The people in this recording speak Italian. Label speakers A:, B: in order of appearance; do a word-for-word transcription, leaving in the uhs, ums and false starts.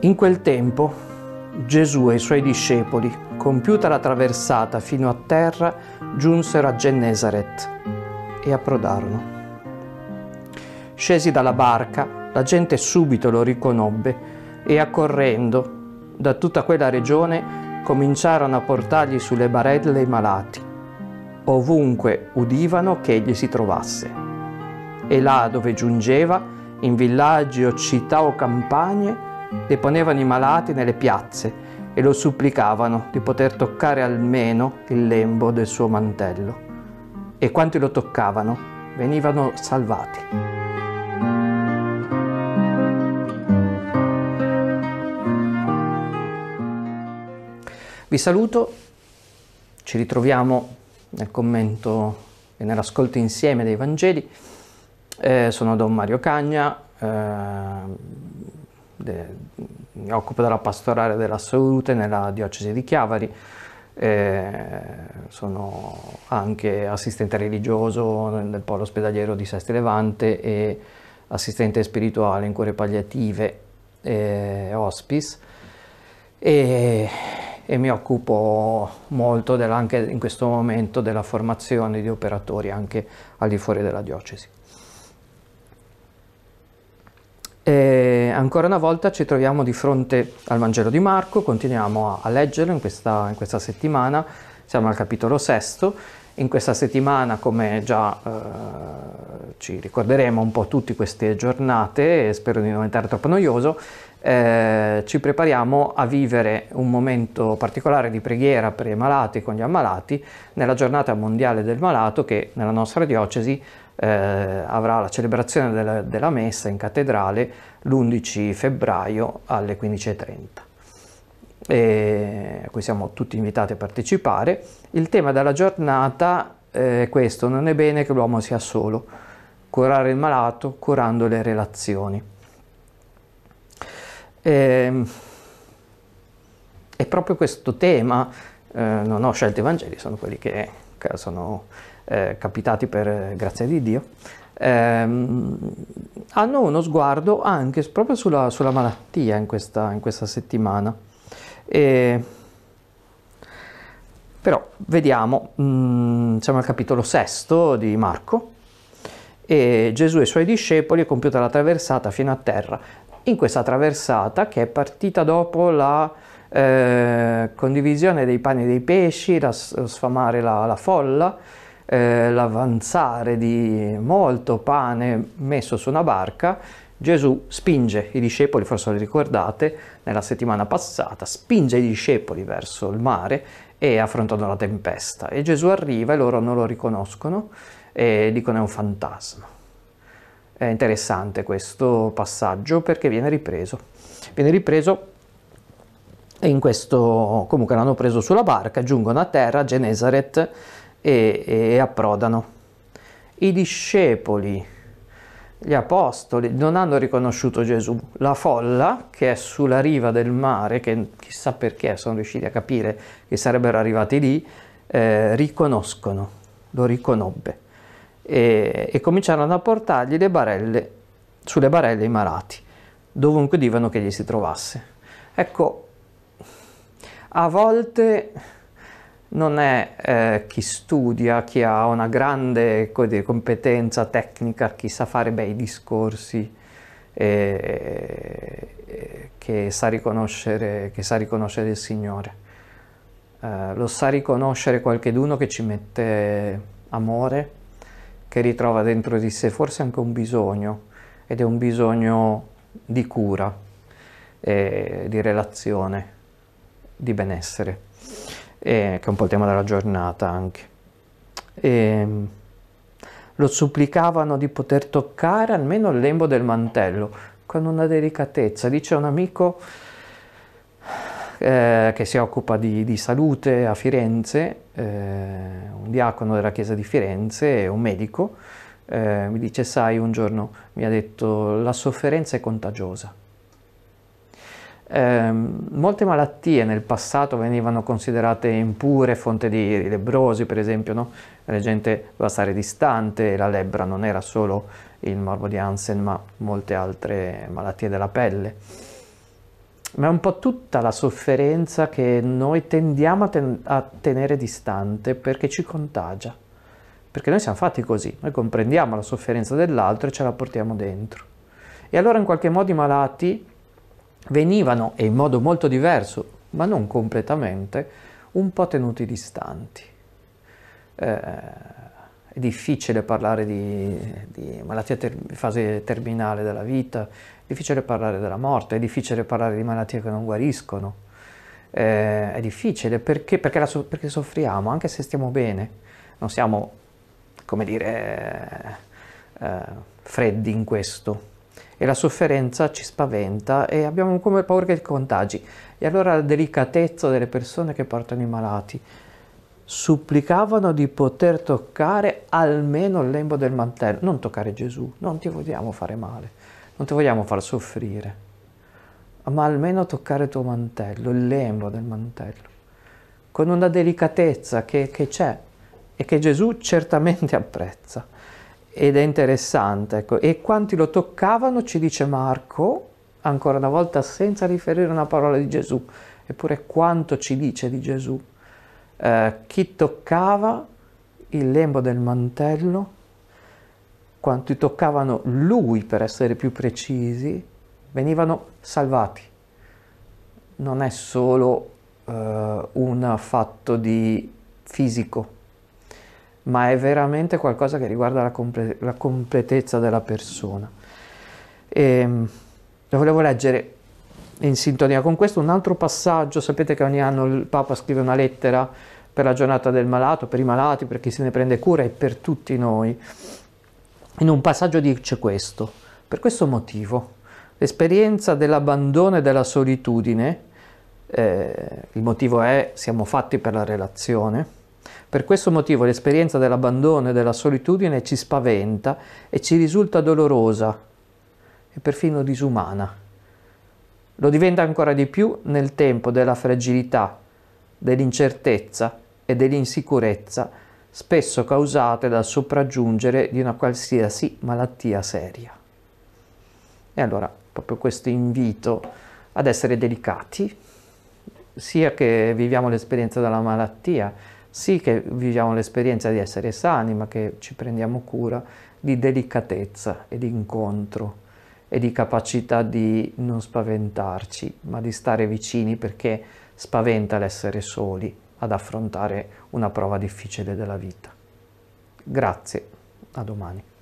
A: In quel tempo Gesù e i suoi discepoli, compiuta la traversata fino a terra, giunsero a Gennesaret e approdarono. Scesi dalla barca, la gente subito lo riconobbe e, accorrendo da tutta quella regione, cominciarono a portargli sulle barelle i malati, ovunque udivano che egli si trovasse. E là dove giungeva, in villaggi o città o campagne, deponevano i malati nelle piazze e lo supplicavano di poter toccare almeno il lembo del suo mantello. E quanti lo toccavano venivano salvati. Vi saluto, ci ritroviamo nel commento e nell'ascolto insieme dei Vangeli. Eh, sono Don Mario Cagna, eh, de, mi occupo della pastorale della salute nella diocesi di Chiavari, eh, sono anche assistente religioso nel polo ospedaliero di Sesti Levante e assistente spirituale in cure palliative e hospice, e, e mi occupo molto della, anche in questo momento della formazione di operatori anche al di fuori della diocesi. E ancora una volta ci troviamo di fronte al Vangelo di Marco, continuiamo a, a leggerlo in questa, in questa settimana, siamo al capitolo sesto. In questa settimana, come già eh, ci ricorderemo un po' tutte queste giornate, e spero di non diventare troppo noioso, eh, ci prepariamo a vivere un momento particolare di preghiera per i malati e con gli ammalati nella giornata mondiale del malato, che nella nostra diocesi Eh, avrà la celebrazione della, della messa in cattedrale l'undici febbraio alle quindici e trenta, e a cui siamo tutti invitati a partecipare. Il tema della giornata è questo: non è bene che l'uomo sia solo, curare il malato curando le relazioni. E, è proprio questo tema, eh, non ho scelto i Vangeli, sono quelli che, che sono Eh, capitati per grazia di Dio, ehm, hanno uno sguardo anche proprio sulla, sulla malattia in questa, in questa settimana. E, però vediamo, mh, siamo al capitolo sesto di Marco, e Gesù e i suoi discepoli hanno compiuto la traversata fino a terra. In questa traversata, che è partita dopo la eh, condivisione dei pani e dei pesci, la, lo sfamare la, la folla, Eh, l'avanzare di molto pane messo su una barca, Gesù spinge i discepoli, forse lo ricordate, nella settimana passata, spinge i discepoli verso il mare e affrontano la tempesta. E Gesù arriva e loro non lo riconoscono e dicono è un fantasma. È interessante questo passaggio perché viene ripreso. Viene ripreso e in questo, comunque l'hanno preso sulla barca, giungono a terra, a Gennesaret, E, e approdano. I discepoli, gli apostoli, non hanno riconosciuto Gesù. La folla, che è sulla riva del mare, che chissà perché sono riusciti a capire che sarebbero arrivati lì, eh, riconoscono, lo riconobbe e, e cominciarono a portargli le barelle, sulle barelle i malati, dovunque udivano che gli si trovasse. Ecco, a volte non è eh, chi studia, chi ha una grande dire, competenza tecnica, chi sa fare bei discorsi, eh, eh, che sa riconoscere, che sa riconoscere il Signore. Eh, lo sa riconoscere qualcheduno che ci mette amore, che ritrova dentro di sé forse anche un bisogno, ed è un bisogno di cura, eh, di relazione, di benessere. E, che è un po' il tema della giornata anche. E, lo supplicavano di poter toccare almeno il lembo del mantello, con una delicatezza. Dice un amico eh, che si occupa di, di salute a Firenze, eh, un diacono della chiesa di Firenze, un medico, eh, mi dice: sai, un giorno mi ha detto, la sofferenza è contagiosa. Eh, molte malattie nel passato venivano considerate impure, fonte di lebbrosi per esempio, no? La gente doveva stare distante, la lebbra non era solo il morbo di Hansen ma molte altre malattie della pelle. ma è un po' tutta la sofferenza che noi tendiamo a, ten- a tenere distante perché ci contagia. Perché noi siamo fatti così, noi comprendiamo la sofferenza dell'altro e ce la portiamo dentro. E allora in qualche modo i malati venivano, e in modo molto diverso, ma non completamente, un po' tenuti distanti. Eh, è difficile parlare di, di malattia ter- fase terminale della vita, è difficile parlare della morte, è difficile parlare di malattie che non guariscono. Eh, è difficile perché, perché, la so- perché soffriamo, anche se stiamo bene. Non siamo, come dire, eh, freddi in questo. E la sofferenza ci spaventa e abbiamo come paura che ti contagi. E allora la delicatezza delle persone che portano i malati supplicavano di poter toccare almeno il lembo del mantello, non toccare Gesù, non ti vogliamo fare male, non ti vogliamo far soffrire, ma almeno toccare il tuo mantello, il lembo del mantello, con una delicatezza che, che c'è e che Gesù certamente apprezza. Ed è interessante, ecco. E quanti lo toccavano, ci dice Marco, ancora una volta senza riferire una parola di Gesù, eppure quanto ci dice di Gesù. Eh, chi toccava il lembo del mantello, quanti toccavano lui, per essere più precisi, venivano salvati. Non è solo eh, un fatto di fisico, ma è veramente qualcosa che riguarda la, comple- la completezza della persona. E, lo volevo leggere in sintonia con questo un altro passaggio. Sapete che ogni anno il Papa scrive una lettera per la giornata del malato, per i malati, per chi se ne prende cura e per tutti noi. In un passaggio dice questo: per questo motivo l'esperienza dell'abbandono e della solitudine, eh, il motivo è siamo fatti per la relazione. Per questo motivo l'esperienza dell'abbandono e della solitudine ci spaventa e ci risulta dolorosa e perfino disumana. Lo diventa ancora di più nel tempo della fragilità, dell'incertezza e dell'insicurezza, spesso causate dal sopraggiungere di una qualsiasi malattia seria. E allora proprio questo invito ad essere delicati, sia che viviamo l'esperienza della malattia, sì che viviamo l'esperienza di essere sani, ma che ci prendiamo cura di delicatezza e di incontro e di capacità di non spaventarci, ma di stare vicini, perché spaventa l'essere soli ad affrontare una prova difficile della vita. Grazie, a domani.